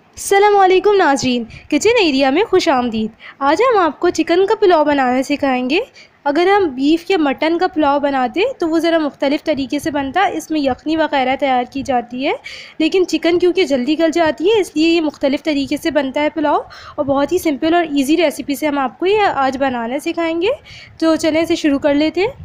अस्सलामुअलैकुम नाज़रीन, kitchen area में खुश आमदीद। आज हम आपको चिकन का पुलाव बनाना सिखाएंगे। अगर हम बीफ या मटन का पुलाव बनाते तो वो ज़रा मुख्तलिफ़ तरीके से बनता, इसमें यखनी वगैरह तैयार की जाती है, लेकिन चिकन क्योंकि जल्दी गल जाती है इसलिए ये मुख्तलिफ़ तरीके से बनता है पुलाव, और बहुत ही सिंपल और ईज़ी रेसिपी से हम आपको ये आज बनाना सिखाएँगे। तो चलें इसे शुरू कर लेते हैं।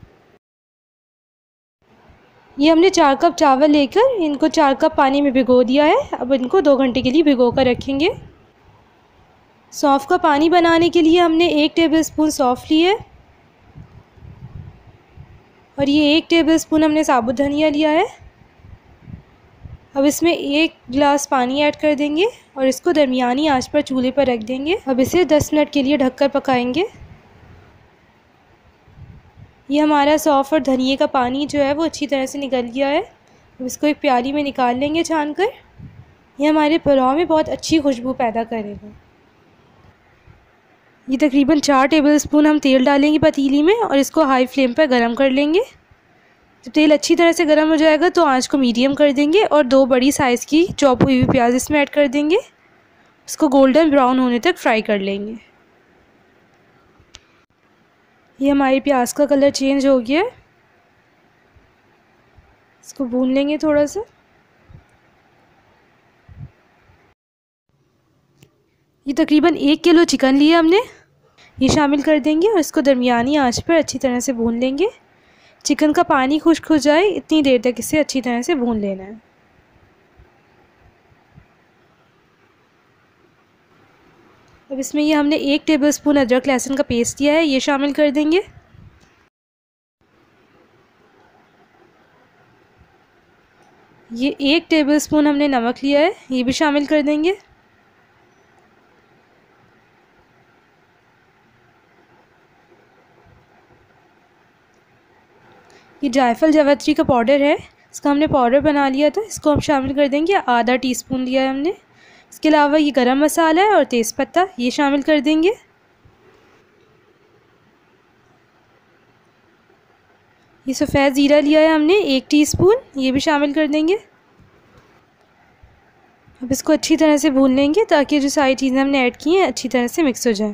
ये हमने 4 कप चावल लेकर इनको 4 कप पानी में भिगो दिया है। अब इनको 2 घंटे के लिए भिगो कर रखेंगे। सौंफ का पानी बनाने के लिए हमने 1 टेबलस्पून सौंफ ली है, और ये 1 टेबलस्पून हमने साबुत धनिया लिया है। अब इसमें 1 गिलास पानी ऐड कर देंगे और इसको दरमियानी आंच पर चूल्हे पर रख देंगे। अब इसे 10 मिनट के लिए ढककर पकाएंगे। ये हमारा सौंफ और धनिए का पानी जो है वो अच्छी तरह से निकल गया है। अब इसको एक प्याली में निकाल लेंगे छान कर। ये हमारे पुलाव में बहुत अच्छी खुशबू पैदा करेगा। ये तकरीबन 4 टेबलस्पून हम तेल डालेंगे पतीली में और इसको हाई फ्लेम पर गरम कर लेंगे। जब तेल अच्छी तरह से गरम हो जाएगा तो आंच को मीडियम कर देंगे और 2 बड़ी साइज़ की चॉप हुई हुई प्याज इसमें ऐड कर देंगे। इसको गोल्डन ब्राउन होने तक फ्राई कर लेंगे। ये हमारी प्याज का कलर चेंज हो गया है। इसको भून लेंगे थोड़ा सा। ये तकरीबन 1 किलो चिकन लिया हमने, ये शामिल कर देंगे और इसको दरमियानी आंच पर अच्छी तरह से भून लेंगे। चिकन का पानी खुश्क हो जाए इतनी देर तक इसे अच्छी तरह से भून लेना है। अब इसमें ये हमने 1 टेबलस्पून अदरक लहसुन का पेस्ट लिया है, ये शामिल कर देंगे। ये 1 टेबलस्पून हमने नमक लिया है, ये भी शामिल कर देंगे। ये जायफल जावित्री का पाउडर है, इसका हमने पाउडर बना लिया था, इसको हम शामिल कर देंगे। आधा टीस्पून लिया है हमने। इसके अलावा ये गरम मसाला है और तेज़पत्ता, ये शामिल कर देंगे। ये सफ़ेद ज़ीरा लिया है हमने 1 टीस्पून, ये भी शामिल कर देंगे। अब इसको अच्छी तरह से भून लेंगे ताकि जो सारी चीज़ें हमने ऐड की हैं अच्छी तरह से मिक्स हो जाए।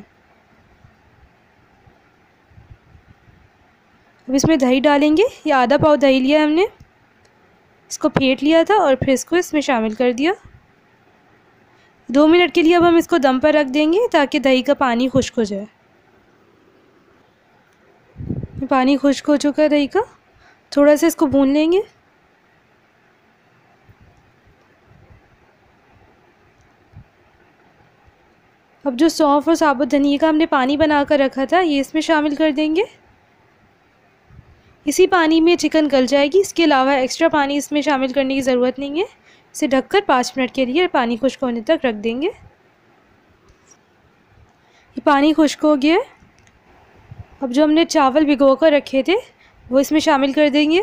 अब इसमें दही डालेंगे। ये आधा पाव दही लिया हमने, इसको फेंट लिया था और फिर इसको इसमें शामिल कर दिया। 2 मिनट के लिए अब हम इसको दम पर रख देंगे ताकि दही का पानी खुश्क हो जाए। पानी खुश्क हो चुका है दही का, थोड़ा सा इसको भून लेंगे। अब जो सौंफ और साबुत धनिया का हमने पानी बनाकर रखा था ये इसमें शामिल कर देंगे। इसी पानी में चिकन गल जाएगी, इसके अलावा एक्स्ट्रा पानी इसमें शामिल करने की ज़रूरत नहीं है। इसे ढककर 5 मिनट के लिए पानी खुश्क होने तक रख देंगे। ये पानी खुश्क हो गया है। अब जो हमने चावल भिगो कर रखे थे वो इसमें शामिल कर देंगे।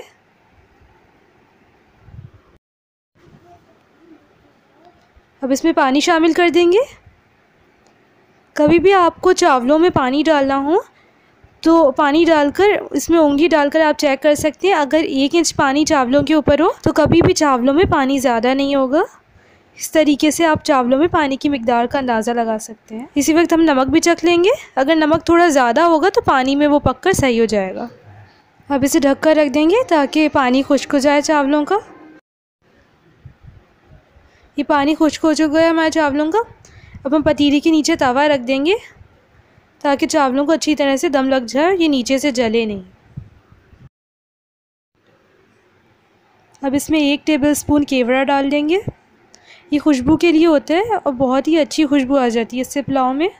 अब इसमें पानी शामिल कर देंगे। कभी भी आपको चावलों में पानी डालना हो तो पानी डालकर इसमें उंगली डालकर आप चेक कर सकते हैं। अगर 1 इंच पानी चावलों के ऊपर हो तो कभी भी चावलों में पानी ज़्यादा नहीं होगा। इस तरीके से आप चावलों में पानी की मिकदार का अंदाज़ा लगा सकते हैं। इसी वक्त हम नमक भी चख लेंगे। अगर नमक थोड़ा ज़्यादा होगा तो पानी में वो पककर सही हो जाएगा। अब इसे ढक कर रख देंगे ताकि पानी खुश्क हो जाए चावलों का। ये पानी खुश्क हो चुका है हमारे चावलों का। अब हम पतीली के नीचे तवा रख देंगे ताकि चावलों को अच्छी तरह से दम लग जाए, ये नीचे से जले नहीं। अब इसमें 1 टेबलस्पून केवड़ा डाल देंगे। ये खुशबू के लिए होता है और बहुत ही अच्छी खुशबू आ जाती है इससे पुलाव में।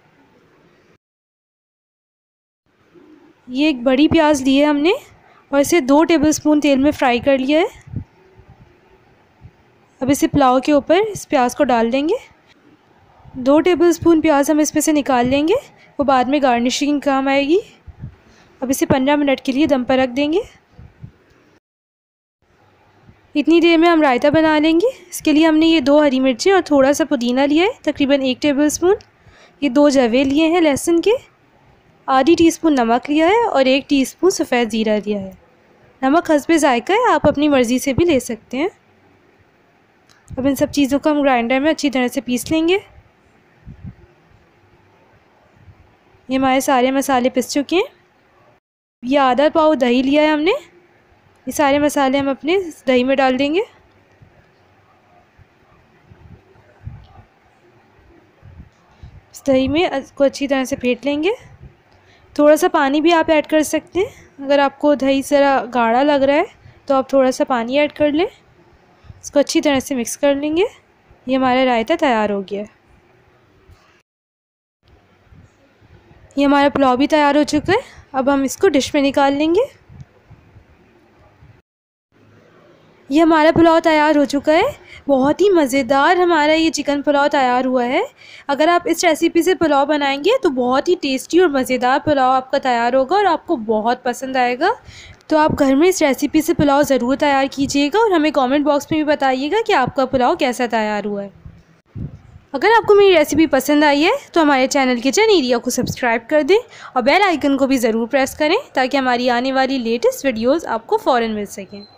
ये एक बड़ी प्याज ली है हमने और इसे 2 टेबलस्पून तेल में फ्राई कर लिया है। अब इसे पुलाव के ऊपर इस प्याज को डाल देंगे। 2 टेबलस्पून प्याज हम इसमें से निकाल लेंगे, वो बाद में गार्निशिंग काम आएगी। अब इसे 15 मिनट के लिए दम पर रख देंगे। इतनी देर में हम रायता बना लेंगे। इसके लिए हमने ये 2 हरी मिर्चें और थोड़ा सा पुदीना लिया है, तकरीबन 1 टेबलस्पून। ये 2 जवे लिए हैं लहसुन के, आधी टीस्पून नमक लिया है और 1 टीस्पून सफ़ेद ज़ीरा लिया है। नमक हस्बे ज़ायका है, आप अपनी मर्ज़ी से भी ले सकते हैं। अब इन सब चीज़ों को हम ग्राइंडर में अच्छी तरह से पीस लेंगे। ये हमारे सारे मसाले पिस चुके हैं। ये आधा पाव दही लिया है हमने, ये सारे मसाले हम अपने दही में डाल देंगे। इस दही में इसको अच्छी तरह से फेंट लेंगे। थोड़ा सा पानी भी आप ऐड कर सकते हैं, अगर आपको दही ज़रा गाढ़ा लग रहा है तो आप थोड़ा सा पानी ऐड कर लें। इसको अच्छी तरह से मिक्स कर लेंगे। ये हमारा रायता तैयार हो गया है। ये हमारा पुलाव भी तैयार हो चुका है। अब हम इसको डिश में निकाल लेंगे। ये हमारा पुलाव तैयार हो चुका है। बहुत ही मज़ेदार हमारा ये चिकन पुलाव तैयार हुआ है। अगर आप इस रेसिपी से पुलाव बनाएंगे तो बहुत ही टेस्टी और मज़ेदार पुलाव आपका तैयार होगा और आपको बहुत पसंद आएगा। तो आप घर में इस रेसिपी से पुलाव ज़रूर तैयार कीजिएगा और हमें कमेंट बॉक्स में भी बताइएगा कि आपका पुलाव कैसा तैयार हुआ है। अगर आपको मेरी रेसिपी पसंद आई है तो हमारे चैनल किचन एरिया को सब्सक्राइब कर दें और बेल आइकन को भी ज़रूर प्रेस करें ताकि हमारी आने वाली लेटेस्ट वीडियोज़ आपको फ़ौरन मिल सकें।